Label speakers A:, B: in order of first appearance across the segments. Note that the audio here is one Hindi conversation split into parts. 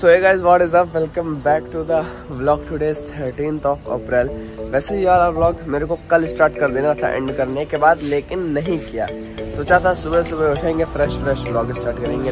A: So hey guys, what is up? Welcome back to the vlog. Today is 13th of April. वैसे ये वाला व्लॉग मेरे को कल स्टार्ट कर देना था एंड करने के बाद, लेकिन नहीं किया। सोचा था सुबह सुबह उठेंगे, फ्रेश व्लॉग स्टार्ट करेंगे।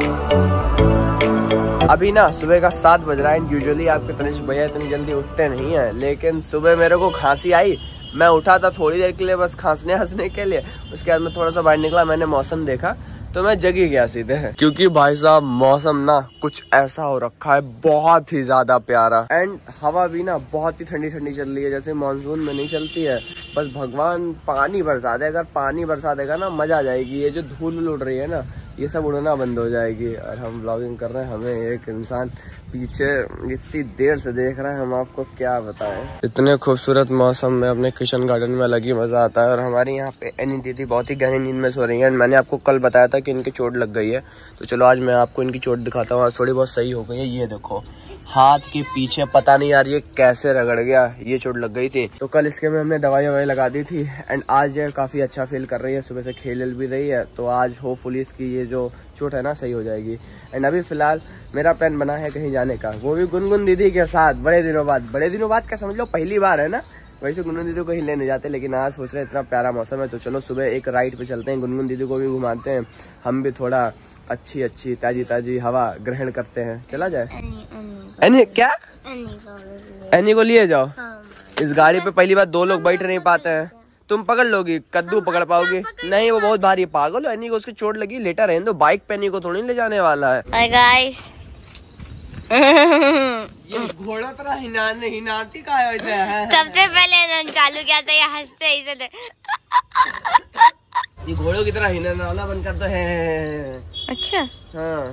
A: अभी ना सुबह का 7 बज रहा है एंड यूजुअली आपके तनिष भैया इतनी जल्दी उठते नहीं है, लेकिन सुबह मेरे को खांसी आई। मैं उठा था थोड़ी देर के लिए बस खांसने हंसने के लिए। उसके बाद मैं थोड़ा सा बाहर निकला, मैंने मौसम देखा तो मैं जग ही गया सीधे, क्योंकि भाई साहब मौसम ना कुछ ऐसा हो रखा है, बहुत ही ज्यादा प्यारा। एंड हवा भी ना बहुत ही ठंडी ठंडी चल रही है, जैसे मानसून में नहीं चलती है। बस भगवान पानी बरसा दे, अगर पानी बरसा देगा ना मजा आ जाएगी। ये जो धूल उड़ रही है ना, ये सब उड़ना बंद हो जाएगी। और हम व्लॉगिंग कर रहे हैं, हमें एक इंसान पीछे इतनी देर से देख रहा है, हम आपको क्या बताएं। इतने खूबसूरत मौसम में अपने किचन गार्डन में अलग ही मजा आता है। और हमारे यहाँ पे एनी दीदी बहुत ही गहरी नींद में सो रही है। मैंने आपको कल बताया था कि इनकी चोट लग गई है, तो चलो आज मैं आपको इनकी चोट दिखाता हूँ। आज थोड़ी बहुत सही हो गई है। ये देखो हाथ के पीछे, पता नहीं यार ये कैसे रगड़ गया, ये चोट लग गई थी। तो कल इसके में हमने दवाई ववाई लगा दी थी एंड आज ये काफी अच्छा फील कर रही है, सुबह से खेल भी रही है। तो आज होपफुली इसकी ये जो चोट है ना सही हो जाएगी। एंड अभी फिलहाल मेरा प्लान बना है कहीं जाने का, वो भी गुनगुन दीदी के साथ। बड़े दिनों बाद क्या समझ लो, पहली बार है ना। वैसे गुनगुन दीदी को कहीं लेने जाते, लेकिन आज सोच रहे इतना प्यारा मौसम है तो चलो सुबह एक राइड पे चलते हैं, गुनगुन दीदी को भी घुमाते हैं, हम भी थोड़ा अच्छी ताजी हवा ग्रहण करते हैं। चला जाए? एनी क्या? एनी को लिए जाओ। इस गाड़ी पे पहली बार 2 लोग बैठ नहीं पाते हैं। तुम पकड़ लोगी, कद्दू पकड़ पाओगी? नहीं, वो बहुत भारी। पागल हो, एनी को उसकी चोट लगी, लेटा रहने दो। बाइक पे एनी को थोड़ी ले जाने वाला है। Hi guys. ये घोड़ा तरह हिनाती का है।
B: सबसे पहले चालू किया था, ये हंसते ही थे।
A: ये घोड़ों की तरह हिनाना बंद कर दो है।
B: अच्छा
A: हाँ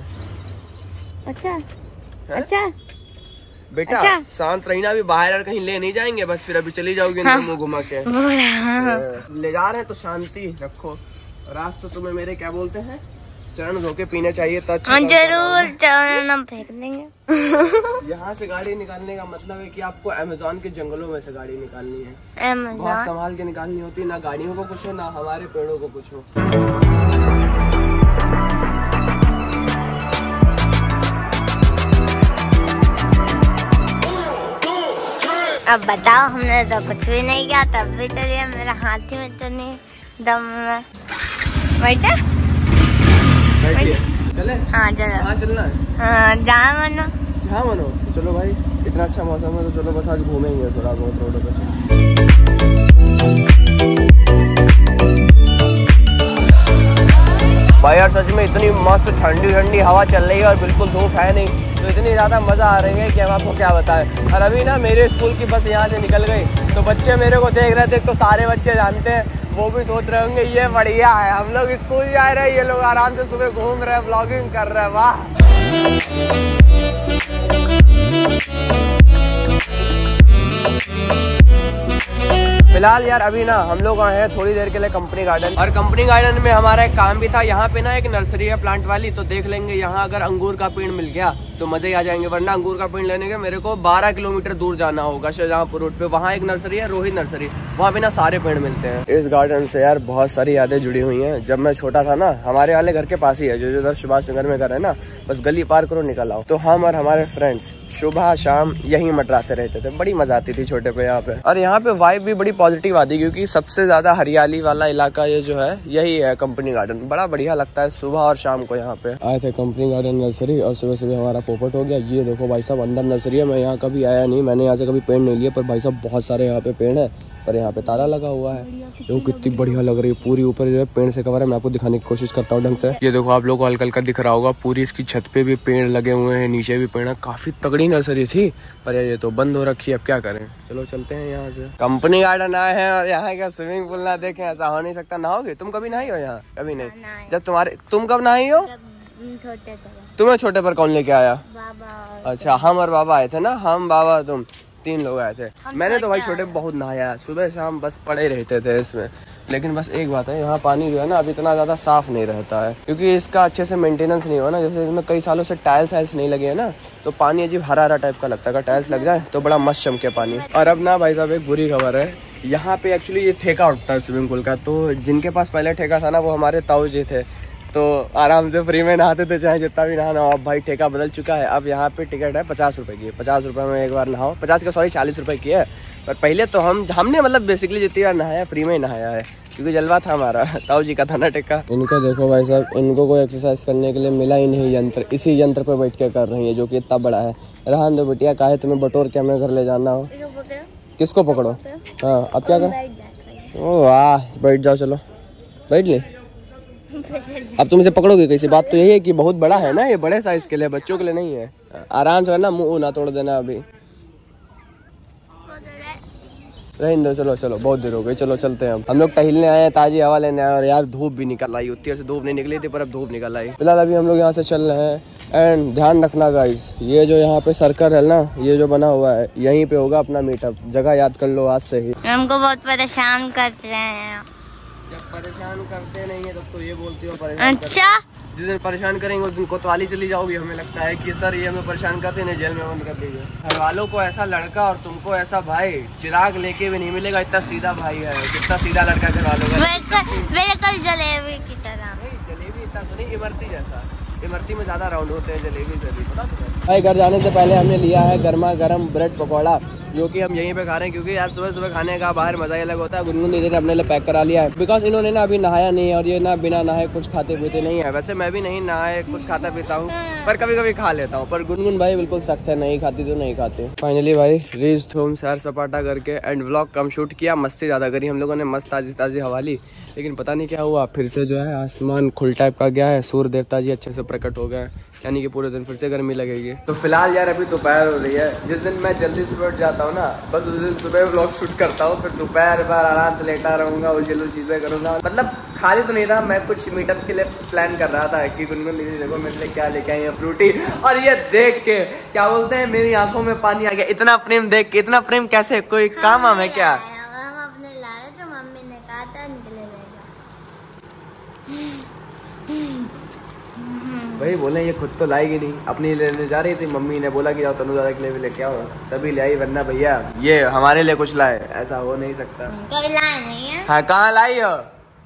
B: अच्छा
A: बेटा, अच्छा। शांत रहना, भी बाहर कहीं ले नहीं जाएंगे, बस फिर अभी चली जाओगी। हाँ। मुँह घुमा के ले जा रहे हैं तो शांति रखो। और आज तो तुम्हें मेरे क्या बोलते हैं, चरण धो के पीना चाहिए तो अच्छा।
B: जरूर चरण फेंक देंगे।
A: यहाँ से गाड़ी निकालने का मतलब है कि आपको अमेज़न के जंगलों में से गाड़ी निकालनी है। बहुत संभाल के निकालनी होती है, ना गाड़ियों को कुछ हो ना हमारे पेड़ों को कुछ हो।
B: अब बताओ, हमने तो कुछ भी नहीं किया, तब भी चलिए। मेरा हाथी में तो नहीं दम है। बैठे?
A: चले? हाँ चलो। हाँ चलना है?
B: हाँ जहाँ मनो।
A: तो चलो भाई, इतना अच्छा मौसम है तो चलो बस आज घूमेंगे थोड़ा बहुत रोड पे। भाई यार सच में इतनी मस्त ठंडी हवा चल रही है और बिल्कुल धूप है नहीं, तो इतनी ज़्यादा मज़ा आ रही है कि हम आपको क्या बताएं। और अभी ना मेरे स्कूल की बस यहाँ से निकल गई, तो बच्चे मेरे को देख रहे थे। तो सारे बच्चे जानते हैं, वो भी सोच रहे होंगे ये बढ़िया है, हम लोग स्कूल जा रहे हैं, ये लोग आराम से सुबह घूम रहे हैं, व्लॉगिंग कर रहे हैं। वाह। फिलहाल यार अभी ना हम लोग आए हैं थोड़ी देर के लिए कंपनी गार्डन, और कंपनी गार्डन में हमारा एक काम भी था। यहाँ पे ना एक नर्सरी है प्लांट वाली, तो देख लेंगे यहाँ अगर अंगूर का पेड़ मिल गया तो मजे ही आ जाएंगे। वरना अंगूर का पेड़ लेने के मेरे को 12 किलोमीटर दूर जाना होगा, शाहजहांपुर रोड पे। वहाँ एक नर्सरी है, रोहित नर्सरी, वहाँ पे ना सारे पेड़ मिलते हैं। इस गार्डन से यार बहुत सारी यादें जुड़ी हुई हैं। जब मैं छोटा था ना, हमारे वाले घर के पास ही है, जो सुभाष नगर में घर है ना, बस गली पार करो निकल आओ। तो हम और हमारे फ्रेंड्स सुबह शाम यही मंडराते रहते थे, बड़ी मजा आती थी छोटे पे यहाँ पे। और यहाँ पे वाइब भी बड़ी पॉजिटिव आती, क्योंकि सबसे ज्यादा हरियाली वाला इलाका ये जो है यही है कंपनी गार्डन। बड़ा बढ़िया लगता है सुबह और शाम को। यहाँ पे आए थे कंपनी गार्डन नर्सरी, और सुबह सुबह हमारा पोपट हो गया। ये देखो भाई साहब अंदर नर्सरी है, मैं यहाँ कभी आया नहीं, मैंने यहाँ से कभी पेड़ नहीं लिया, पर भाई साहब बहुत सारे यहाँ पे पेड़ है, पर यहाँ पे ताला लगा हुआ है। देखो कितनी बढ़िया लग रही है, पूरी ऊपर जो है पेड़ से कवर है। मैं आपको दिखाने की कोशिश करता हूँ ढंग से। ये देखो आप लोग को हल्का हल्का दिख रहा होगा, पूरी इसकी छत पे भी पेड़ लगे हुए हैं, नीचे भी पेड़ है। काफी तगड़ी नर्सरी थी, पर ये तो बंद हो रखी है, अब क्या करें। चलो चलते हैं यहाँ से। कंपनी गार्डन आए हैं और यहाँ का स्विमिंग पूल ना देखें, ऐसा हो नहीं सकता। नहाओगे? तुम कभी नहाई हो यहाँ? कभी नहीं। जब तुम कब नहाई हो? तुम्हें छोटे पर कौन लेके आया? अच्छा, हम और बाबा आए थे ना, हम बाबा तुम 3 लोग आए थे। मैंने तो भाई छोटे बहुत नहाया, सुबह शाम बस पड़े रहते थे इसमें। लेकिन बस एक बात है, यहाँ पानी जो है ना अब इतना ज्यादा साफ नहीं रहता है, क्योंकि इसका अच्छे से मेंटेनेंस नहीं हुआ ना। जैसे इसमें कई सालों से टाइल्स नहीं लगे है ना, तो पानी अजीब हरा हरा टाइप का लगता है। अगर टाइल्स लग जाए तो बड़ा मस्त चमके पानी। और अब ना भाई साहब एक बुरी खबर है, यहाँ पे एक्चुअली ये ठेका उठता है स्विमिंग पूल का। तो जिनके पास पहले ठेका था ना, वो हमारे ताऊ जी थे, तो आराम से फ्री में नहाते थे, चाहे जितना भी नहाना हो। अब भाई ठेका बदल चुका है, अब यहाँ पे टिकट है 50 रुपए की। 50 रुपए में एक बार नहाओ, 40 रुपए की है। पर पहले तो हमने मतलब बेसिकली जितनी बार नहाया फ्री में ही नहाया है, क्योंकि जलवा था हमारा, ताऊ जी का था ना टिक्का। इनको देखो भाई साहब, इनको कोई एक्सरसाइज करने के लिए मिला ही नहीं यंत्र, इसी यंत्र पे बैठ के कर रही है, जो कि इतना बड़ा है। रहन दो बिटिया, काहे तुम्हें बटोर के हमें घर ले जाना हो। किसको पकड़ो? हाँ, अब क्या कर? ओ वाह, बैठ जाओ, चलो बैठ ले। अब तुम इसे पकड़ोगे कैसे? बात तो यही है कि बहुत बड़ा है ना, ये बड़े साइज के लिए, बच्चों के लिए नहीं है। आराम से करना, मुंह ना तोड़ देना। अभी रहने दो, चलो चलो, बहुत देर हो गई, चलो चलते हैं। हम लोग टहलने आए हैं, ताजी हवा लेने आए, और यार धूप भी निकल आई, उतनी से धूप नहीं निकली थी, पर अब धूप निकल आई। फिलहाल अभी हम लोग यहाँ से चल रहे हैं। एंड ध्यान रखना गाइस, ये जो यहाँ पे सर्कल है ना, ये जो बना हुआ है, यहीं पे होगा अपना मीटअप। जगह याद कर लो आज से ही।
B: हमको बहुत परेशान करते हैं।
A: जब परेशान करते नहीं है तब तो ये बोलती हो परेशान।
B: अच्छा,
A: जिस दिन परेशान करेंगे उस दिन कोतवाली चली जाओगी। हमें लगता है कि सर ये हमें परेशान करते हैं, जेल में बंद कर दीजिए। घर वालों को ऐसा लड़का और तुमको ऐसा भाई चिराग लेके भी नहीं मिलेगा, इतना सीधा भाई है, कितना सीधा लड़का घर वालों का।
B: बिल्कुल जलेबी की तरह।
A: जलेबी इतना तो नहीं, इमरती जैसा। इमरती में ज्यादा राउंड होते हैं, जलेबी से भी, पता तुम्हें? भाई घर जाने से पहले हमने लिया है गर्मा गर्म ब्रेड पकौड़ा, जो कि हम यहीं पे खा रहे हैं, क्योंकि यार सुबह सुबह खाने का बाहर मजा ही अलग होता है। गुनगुन दीदी ने अपने लिए पैक करा लिया है, बिकॉज इन्होंने ना अभी नहाया नहीं है, और ये ना बिना नहाए कुछ खाते पीते नहीं है। वैसे मैं भी नहीं नहाए कुछ खाता पीता हूँ, पर कभी कभी खा लेता हूँ। पर गुनगुन भाई बिल्कुल सख्त है, नहीं खाती तो नहीं खाते। फाइनली भाई रीच होम, सैर सपाटा करके एंड व्लॉग कम शूट किया, मस्ती ज्यादा करी हम लोगों ने, मस्त ताजी ताजी हवा ली। लेकिन पता नहीं क्या हुआ, फिर से जो है आसमान खुल टाइप का गया है, सूर्य देवता जी अच्छे से प्रकट हो गए, यानी कि पूरे दिन फिर से गर्मी लगेगी। तो फिलहाल यार अभी दोपहर हो रही है। जिस दिन मैं जल्दी सुबह उठ जाता हूँ ना, बस उस दिन सुबह व्लॉग शूट करता हूँ, फिर दोपहर बार आराम से लेटा रहूँगा, उजलू चीज़ें करूँगा। मतलब खाली तो नहीं था, मैं कुछ मीटअप के लिए प्लान कर रहा था कि गुनगुन दीदी देखो मेरे लिए क्या लेके आई है, फ्रूटी। और ये देख के क्या बोलते हैं, मेरी आंखों में पानी आ गया। इतना प्रेम देख के, इतना प्रेम कैसे, कोई काम है क्या? वही बोले, ये खुद तो लाएगी नहीं, अपनी लेने जा रही थी, मम्मी ने बोला कि जाओ तनुजा के लिए भी लेके आओ, तभी ले आई, वरना भैया ये हमारे लिए कुछ लाए, ऐसा हो नहीं सकता।
B: कभी लाए नहीं है।
A: हाँ, कहाँ लाई हो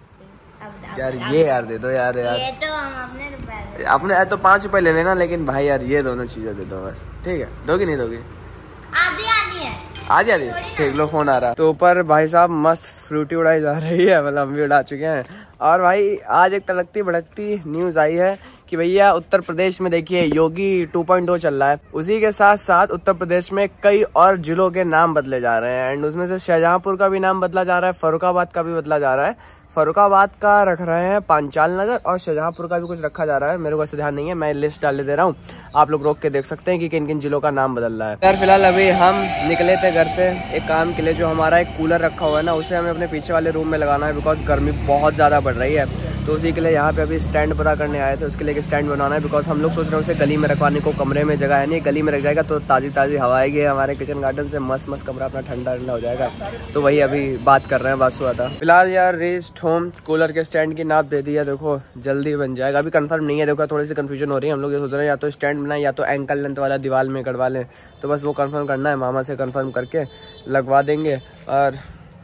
A: यार? ये यार दे दो यार।
B: ये तो हम
A: अपने तो 5 रुपए ले लेना, लेकिन भाई यार ये दोनों चीजें दे दो बस, ठीक है? दोगी नहीं दोगी?
B: आधी आधी है,
A: आधी आधी, ठीक। लो फोन आ रहा। तो ऊपर भाई साहब मस्त फ्रूटी उड़ाई जा रही है, मतलब हम भी उड़ा चुके हैं। और भाई आज एक तड़कती भड़कती न्यूज आई है कि भैया उत्तर प्रदेश में देखिए योगी 2.0 चल रहा है, उसी के साथ साथ उत्तर प्रदेश में कई और जिलों के नाम बदले जा रहे हैं। एंड उसमें से शाहजहांपुर का भी नाम बदला जा रहा है, फर्रुखाबाद का भी बदला जा रहा है। फर्रुखाबाद का रख रहे हैं पांचाल नगर, और शाहजहांपुर का भी कुछ रखा जा रहा है, मेरे को ऐसे ध्यान नहीं है, मैं लिस्ट डाल दे रहा हूँ, आप लोग रोक के देख सकते हैं कि किन किन जिलों का नाम बदल रहा है। यार फिलहाल अभी हम निकले थे घर से एक काम के लिए, जो हमारा एक कूलर रखा हुआ है ना, उसे हमें अपने पीछे वाले रूम में लगाना है, बिकॉज गर्मी बहुत ज़्यादा बढ़ रही है। तो उसी के लिए यहाँ पे अभी स्टैंड पता करने आए थे, उसके लिए एक स्टैंड बनाना है, बिकॉज हम लोग सोच रहे हैं उसे गली में रखवाने को, कमरे में जगह है नहीं, गली में रख जाएगा तो ताज़ी ताज़ी हवा आएगी, हमारे किचन गार्डन से मस्त मस्त कमरा अपना ठंडा ठंडा हो जाएगा। तो वही अभी बात कर रहे हैं, बात हुआ था। फिलहाल यार रीच्ड होम, कूलर के स्टैंड की नाप दे दी है, देखो जल्दी बन जाएगा, अभी कंफर्म नहीं है, देखो थोड़ी सी कंफ्यूजन हो रही है। हम लोग ये सोच रहे हैं या तो स्टैंड बनाए या तो एंकल लेंथ वाला दीवार में गड़वा लें, तो बस वो कंफर्म करना है, मामा से कंफर्म करके लगवा देंगे। और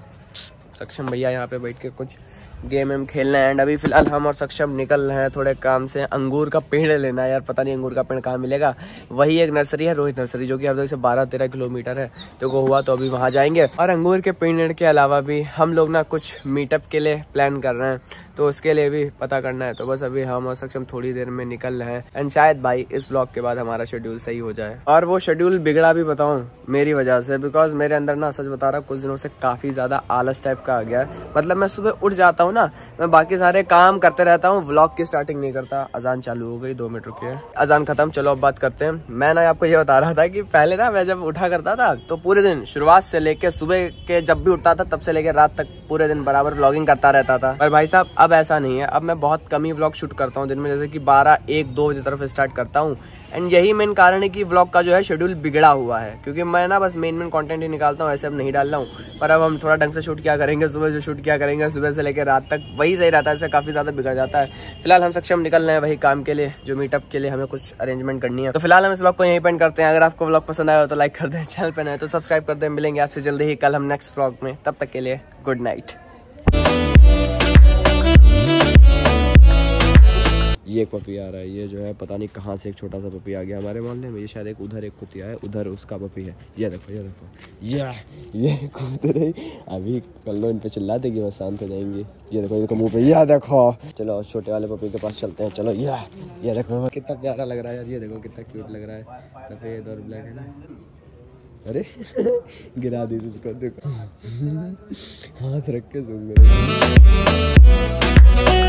A: सक्षम भैया यहाँ पे बैठ के कुछ गेम वेम खेलना है। एंड अभी फिलहाल हम और सक्षम निकल रहे हैं थोड़े काम से, अंगूर का पेड़ लेना है यार, पता नहीं अंगूर का पेड़ कहाँ मिलेगा। वही एक नर्सरी है, रोहित नर्सरी, जो कि हर से 12-13 किलोमीटर है, तो वो हुआ तो अभी वहाँ जाएंगे। और अंगूर के पेड़ के अलावा भी हम लोग ना कुछ मीटअप के लिए प्लान कर रहे हैं, तो उसके लिए भी पता करना है। तो बस अभी हम और सक्षम थोड़ी देर में निकल रहे हैं, एंड शायद भाई इस ब्लॉग के बाद हमारा शेड्यूल सही हो जाए। और वो शेड्यूल बिगड़ा भी बताऊं मेरी वजह से, बिकॉज मेरे अंदर ना, सच बता रहा कुछ दिनों से काफी ज्यादा आलस टाइप का आ गया है। मतलब मैं सुबह उठ जाता हूँ ना, मैं बाकी सारे काम करते रहता हूँ, व्लॉग की स्टार्टिंग नहीं करता। अजान चालू हो गई, 2 मिनट रुकिए, अजान खत्म, चलो अब बात करते हैं। मैं ना आपको ये बता रहा था कि पहले ना मैं जब उठा करता था तो पूरे दिन शुरुआत से लेके सुबह के जब भी उठता था तब से लेकर रात तक पूरे दिन बराबर व्लॉगिंग करता रहता था। पर भाई साहब अब ऐसा नहीं है, अब मैं बहुत कम ही व्लॉग शूट करता हूँ दिन में, जैसे कि 12, 1, 2 बजे तरफ स्टार्ट करता हूँ। एंड यही मेन कारण है कि व्लॉग का जो है शेड्यूल बिगड़ा हुआ है, क्योंकि मैं ना बस मेन कंटेंट ही निकालता हूँ, ऐसे अब नहीं डाल रहा हूँ। पर अब हम थोड़ा ढंग से शूट किया करेंगे, सुबह जो शूट किया करेंगे सुबह से लेकर रात तक, वही सही रहता है, इससे काफी ज्यादा बिगड़ जाता है। फिलहाल हम सक्षम निकल रहे हैं वही काम के लिए, जो मीटअप के लिए हमें कुछ अरेंजमेंट करनी है। तो फिलहाल हम इस व्लॉग को यहीं पेंड करते हैं। अगर आपको व्लॉग पसंद आया तो लाइक कर दें, चैनल पर नए तो सब्सक्राइब कर दें। मिलेंगे आपसे जल्दी ही कल हम नेक्स्ट व्लॉग में, तब तक के लिए गुड नाइट। ये एक पपी आ रहा है, ये जो है पता नहीं कहाँ से एक छोटा सा पपी आ गया हमारे मोहल्ले में। ये शायद एक उधर एक कुतिया है, उधर उसका पपी है। ये देखो ये कूद रही। अभी कर लो इन पे चिल्ला देगी, बस शांत हो जाएंगी। ये देखो मुँह पे, ये देखो। चलो छोटे वाले पपी के पास चलते हैं। चलो ये देखो कितना प्यारा लग रहा है यार, ये देखो कितना क्यूट लग रहा है, सफ़ेद और ब्लैक है ना। अरे गिरा दी इसको, देखो हाथ रख के सूंघ रहे।